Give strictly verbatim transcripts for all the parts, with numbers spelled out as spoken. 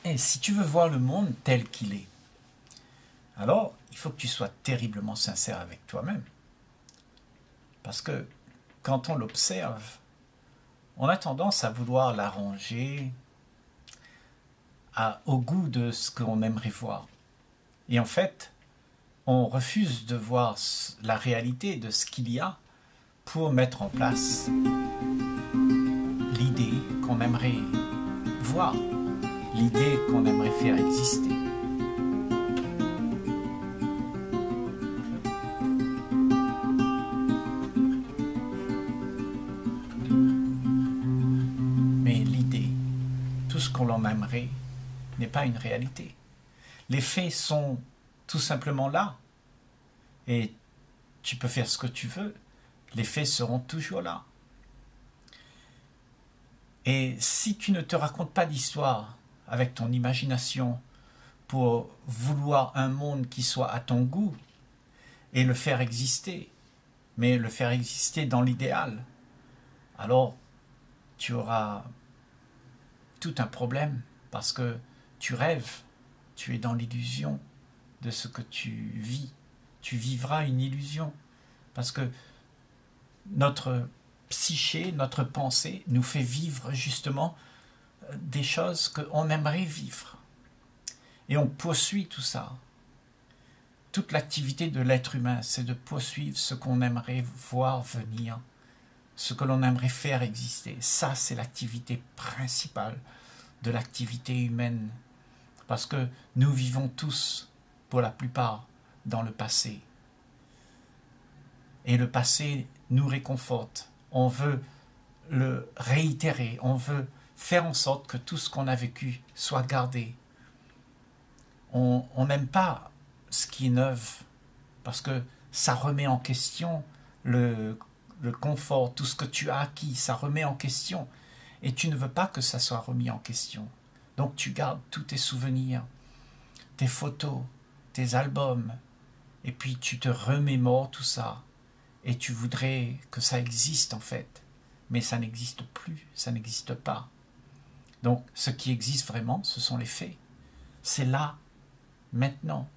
Et si tu veux voir le monde tel qu'il est, alors il faut que tu sois terriblement sincère avec toi-même. Parce que quand on l'observe, on a tendance à vouloir l'arranger au goût de ce qu'on aimerait voir. Et en fait, on refuse de voir la réalité de ce qu'il y a pour mettre en place l'idée qu'on aimerait voir, l'idée qu'on aimerait faire exister. Mais l'idée, tout ce qu'on en aimerait, n'est pas une réalité. Les faits sont tout simplement là. Et tu peux faire ce que tu veux, les faits seront toujours là. Et si tu ne te racontes pas d'histoire avec ton imagination pour vouloir un monde qui soit à ton goût et le faire exister, mais le faire exister dans l'idéal, alors tu auras tout un problème parce que tu rêves, tu es dans l'illusion de ce que tu vis. Tu vivras une illusion parce que notre psyché, notre pensée nous fait vivre justement des choses qu'on aimerait vivre. Et on poursuit tout ça. Toute l'activité de l'être humain, c'est de poursuivre ce qu'on aimerait voir venir, ce que l'on aimerait faire exister. Ça, c'est l'activité principale de l'activité humaine. Parce que nous vivons tous, pour la plupart, dans le passé. Et le passé nous réconforte. On veut le réitérer, on veut faire en sorte que tout ce qu'on a vécu soit gardé. On n'aime pas ce qui est neuf, parce que ça remet en question le, le confort, tout ce que tu as acquis, ça remet en question. Et tu ne veux pas que ça soit remis en question. Donc tu gardes tous tes souvenirs, tes photos, tes albums, et puis tu te remémores tout ça, et tu voudrais que ça existe en fait, mais ça n'existe plus, ça n'existe pas. Donc ce qui existe vraiment, ce sont les faits. C'est là, maintenant.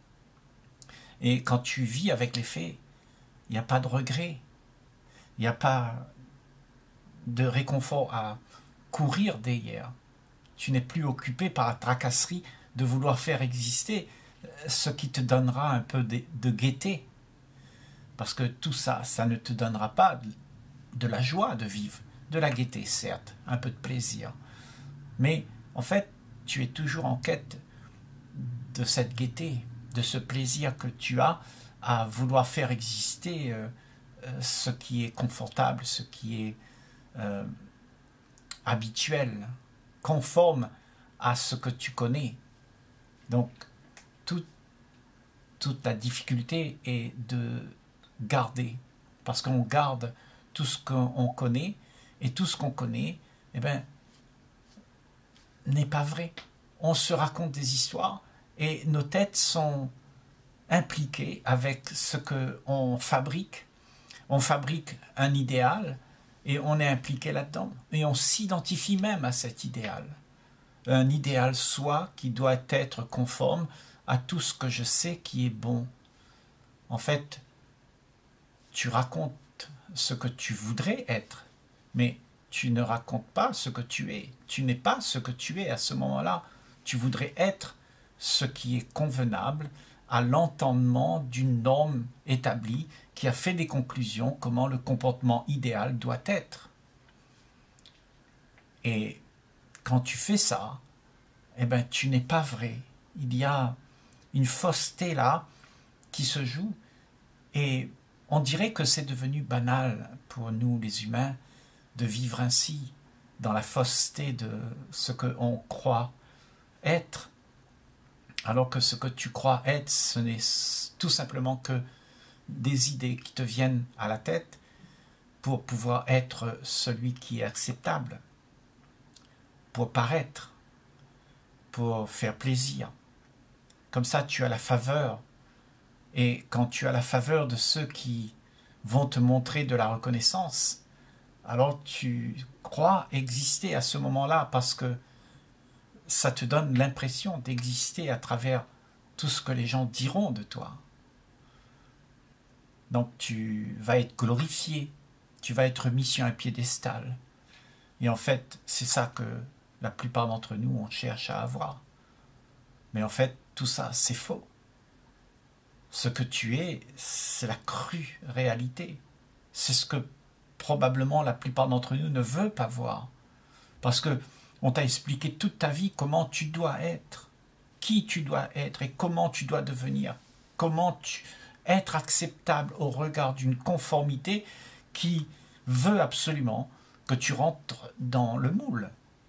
Et quand tu vis avec les faits, il n'y a pas de regret, il n'y a pas de réconfort à courir derrière. Tu n'es plus occupé par la tracasserie de vouloir faire exister ce qui te donnera un peu de, de gaieté. Parce que tout ça, ça ne te donnera pas de la joie de vivre, de la gaieté, certes, un peu de plaisir. Mais en fait, tu es toujours en quête de cette gaieté, de ce plaisir que tu as à vouloir faire exister euh, euh, ce qui est confortable, ce qui est euh, habituel, conforme à ce que tu connais. Donc, tout, toute la difficulté est de garder, parce qu'on garde tout ce qu'on connaît, et tout ce qu'on connaît, eh ben, n'est pas vrai. On se raconte des histoires, et nos têtes sont impliquées avec ce qu'on fabrique. On fabrique un idéal, et on est impliqué là-dedans, et on s'identifie même à cet idéal. Un idéal soi qui doit être conforme à tout ce que je sais qui est bon. En fait, tu racontes ce que tu voudrais être, mais tu ne racontes pas ce que tu es. Tu n'es pas ce que tu es à ce moment-là. Tu voudrais être ce qui est convenable à l'entendement d'une norme établie qui a fait des conclusions comment le comportement idéal doit être. Et quand tu fais ça, eh ben, tu n'es pas vrai. Il y a une fausseté là qui se joue, et on dirait que c'est devenu banal pour nous les humains de vivre ainsi, dans la fausseté de ce qu'on croit être, alors que ce que tu crois être, ce n'est tout simplement que des idées qui te viennent à la tête pour pouvoir être celui qui est acceptable, pour paraître, pour faire plaisir. Comme ça, tu as la faveur. Et quand tu as la faveur de ceux qui vont te montrer de la reconnaissance, alors tu crois exister à ce moment-là, parce que ça te donne l'impression d'exister à travers tout ce que les gens diront de toi. Donc tu vas être glorifié, tu vas être mis sur un piédestal. Et en fait, c'est ça que la plupart d'entre nous, on cherche à avoir. Mais en fait, tout ça, c'est faux. Ce que tu es, c'est la crue réalité. C'est ce que probablement la plupart d'entre nous ne veulent pas voir. Parce que on t'a expliqué toute ta vie comment tu dois être, qui tu dois être et comment tu dois devenir. Comment tu, être acceptable au regard d'une conformité qui veut absolument que tu rentres dans le moule.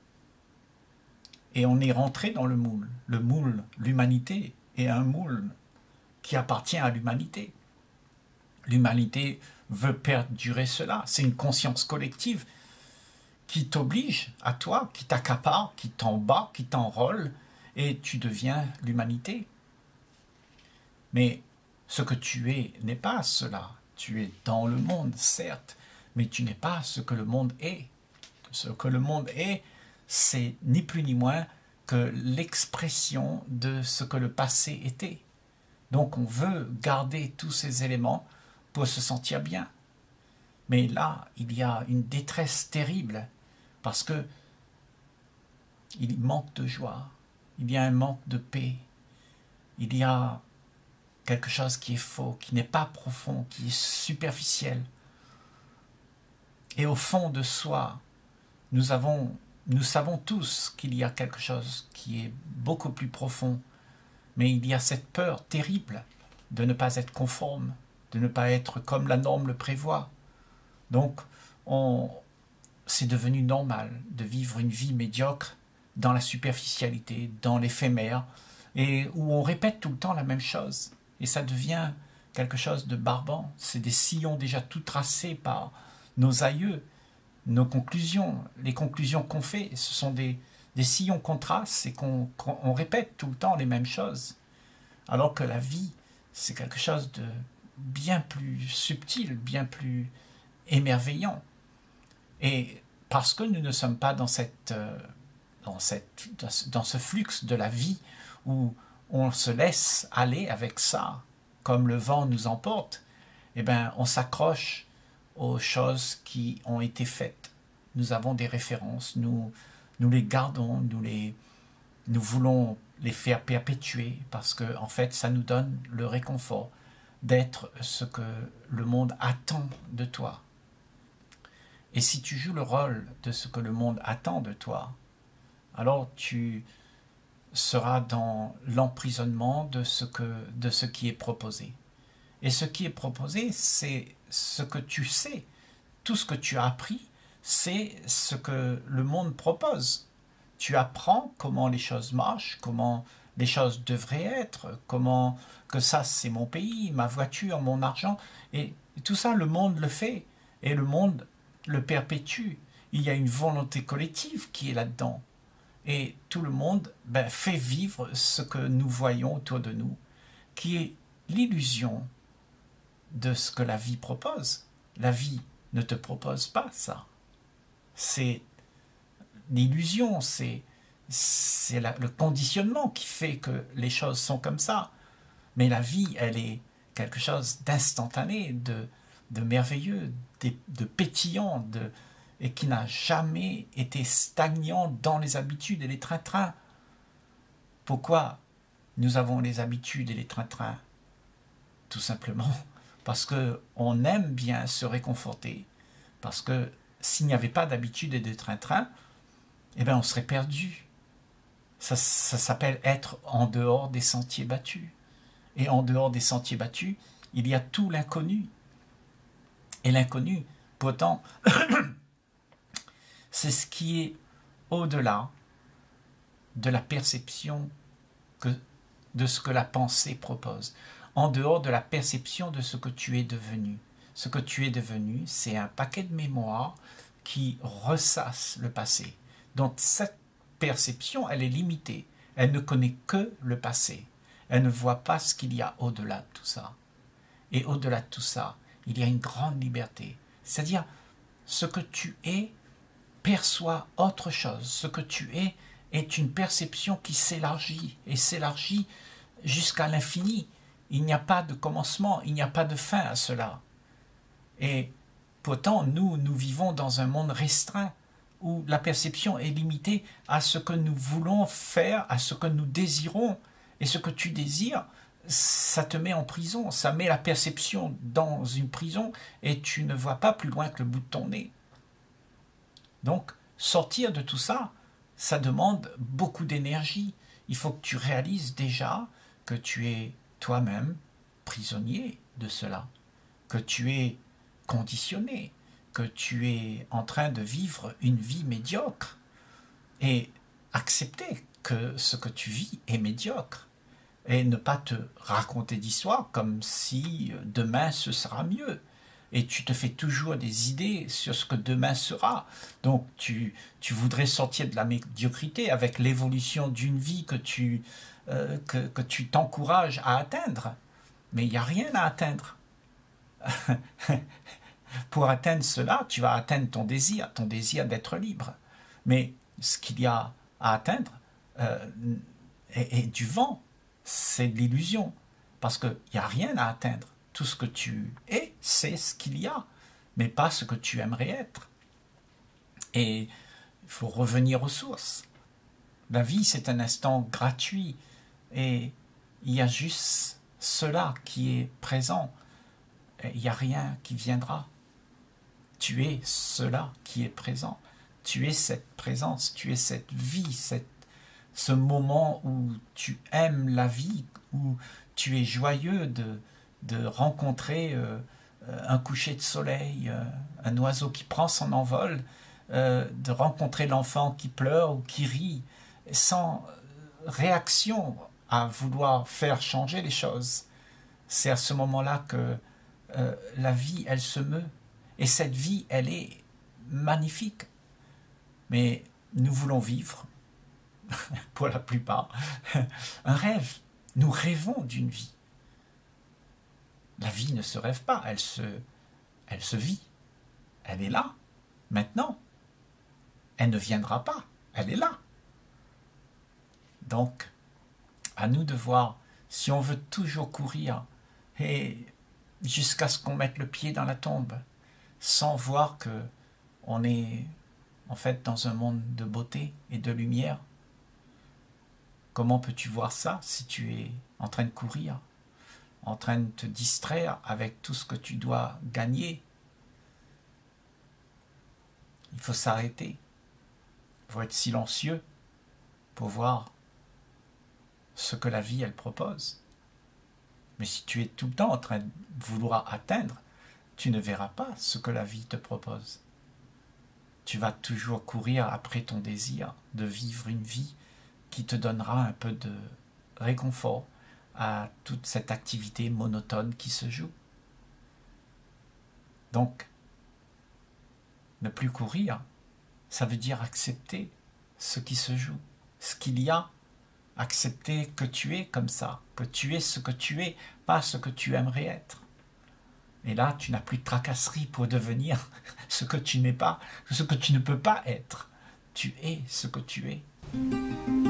Et on est rentré dans le moule. Le moule, l'humanité, est un moule qui appartient à l'humanité. L'humanité veut perdurer cela. C'est une conscience collective qui t'oblige à toi, qui t'accapare, qui t'embat, qui t'enrôle, et tu deviens l'humanité. Mais ce que tu es n'est pas cela. Tu es dans le monde, certes, mais tu n'es pas ce que le monde est. Ce que le monde est, c'est ni plus ni moins que l'expression de ce que le passé était. Donc on veut garder tous ces éléments pour se sentir bien. Mais là, il y a une détresse terrible parce que il manque de joie, il y a un manque de paix, il y a quelque chose qui est faux, qui n'est pas profond, qui est superficiel. Et au fond de soi, nous avons, nous savons tous qu'il y a quelque chose qui est beaucoup plus profond, mais il y a cette peur terrible de ne pas être conforme, de ne pas être comme la norme le prévoit. Donc, on, c'est devenu normal de vivre une vie médiocre dans la superficialité, dans l'éphémère, et où on répète tout le temps la même chose. Et ça devient quelque chose de barbant. C'est des sillons déjà tout tracés par nos aïeux, nos conclusions. Les conclusions qu'on fait, ce sont des, des sillons qu'on trace et qu'on qu'on répète tout le temps les mêmes choses. Alors que la vie, c'est quelque chose de bien plus subtil, bien plus émerveillant. Et parce que nous ne sommes pas dans, cette, euh, dans, cette, dans ce flux de la vie où on se laisse aller avec ça, comme le vent nous emporte, eh bien, on s'accroche aux choses qui ont été faites. Nous avons des références, nous, nous les gardons, nous, les, nous voulons les faire perpétuer parce que, en fait, ça nous donne le réconfort d'être ce que le monde attend de toi. Et si tu joues le rôle de ce que le monde attend de toi, alors tu seras dans l'emprisonnement de ce que, de ce qui est proposé. Et ce qui est proposé, c'est ce que tu sais. Tout ce que tu as appris, c'est ce que le monde propose. Tu apprends comment les choses marchent, comment les choses devraient être, comment que ça c'est mon pays, ma voiture, mon argent, et tout ça le monde le fait, et le monde le perpétue. Il y a une volonté collective qui est là-dedans. Et tout le monde ben, fait vivre ce que nous voyons autour de nous, qui est l'illusion de ce que la vie propose. La vie ne te propose pas ça. C'est l'illusion, c'est c'est le conditionnement qui fait que les choses sont comme ça. Mais la vie, elle est quelque chose d'instantané, de, de merveilleux, de, de pétillant, de, et qui n'a jamais été stagnant dans les habitudes et les train-train. Pourquoi nous avons les habitudes et les train-train? Tout simplement parce qu'on aime bien se réconforter, parce que s'il n'y avait pas d'habitude et de train-train, eh bien on serait perdu. Ça, ça s'appelle être en dehors des sentiers battus. Et en dehors des sentiers battus, il y a tout l'inconnu. Et l'inconnu, pourtant, c'est ce qui est au-delà de la perception que, de ce que la pensée propose. En dehors de la perception de ce que tu es devenu. Ce que tu es devenu, c'est un paquet de mémoires qui ressasse le passé. Donc cette perception, elle est limitée. Elle ne connaît que le passé. Elle ne voit pas ce qu'il y a au-delà de tout ça. Et au-delà de tout ça, il y a une grande liberté. C'est-à-dire, ce que tu es perçoit autre chose. Ce que tu es est une perception qui s'élargit et s'élargit jusqu'à l'infini. Il n'y a pas de commencement, il n'y a pas de fin à cela. Et pourtant, nous, nous vivons dans un monde restreint où la perception est limitée à ce que nous voulons faire, à ce que nous désirons. Et ce que tu désires, ça te met en prison, ça met la perception dans une prison et tu ne vois pas plus loin que le bout de ton nez. Donc, sortir de tout ça, ça demande beaucoup d'énergie. Il faut que tu réalises déjà que tu es toi-même prisonnier de cela, que tu es conditionné, que tu es en train de vivre une vie médiocre et accepter que ce que tu vis est médiocre et ne pas te raconter d'histoire comme si demain ce sera mieux. Et tu te fais toujours des idées sur ce que demain sera. Donc tu, tu voudrais sortir de la médiocrité avec l'évolution d'une vie que tu euh, que, que tu t'encourages à atteindre. Mais il n'y a rien à atteindre. Pour atteindre cela, tu vas atteindre ton désir, ton désir d'être libre. Mais ce qu'il y a à atteindre euh, est, est du vent, c'est de l'illusion. Parce qu'il n'y a rien à atteindre. Tout ce que tu es, c'est ce qu'il y a, mais pas ce que tu aimerais être. Et il faut revenir aux sources. La vie, c'est un instant gratuit, et il y a juste cela qui est présent. Et il n'y a rien qui viendra. Tu es cela qui est présent. Tu es cette présence, tu es cette vie, cette, ce moment où tu aimes la vie, où tu es joyeux de de rencontrer euh, un coucher de soleil, euh, un oiseau qui prend son envol, euh, de rencontrer l'enfant qui pleure ou qui rit, sans réaction à vouloir faire changer les choses. C'est à ce moment-là que euh, la vie, elle se meut. Et cette vie, elle est magnifique. Mais nous voulons vivre, pour la plupart, un rêve. Nous rêvons d'une vie. La vie ne se rêve pas, elle se, elle se vit. Elle est là, maintenant. Elle ne viendra pas, elle est là. Donc, à nous de voir si on veut toujours courir et jusqu'à ce qu'on mette le pied dans la tombe, sans voir que on est en fait dans un monde de beauté et de lumière. Comment peux-tu voir ça si tu es en train de courir, en train de te distraire avec tout ce que tu dois gagner? Il faut s'arrêter, il faut être silencieux pour voir ce que la vie, elle propose. Mais si tu es tout le temps en train de vouloir atteindre, tu ne verras pas ce que la vie te propose. Tu vas toujours courir après ton désir de vivre une vie qui te donnera un peu de réconfort à toute cette activité monotone qui se joue. Donc, ne plus courir, ça veut dire accepter ce qui se joue, ce qu'il y a, accepter que tu es comme ça, que tu es ce que tu es, pas ce que tu aimerais être. Et là, tu n'as plus de tracasserie pour devenir ce que tu n'es pas, ce que tu ne peux pas être. Tu es ce que tu es.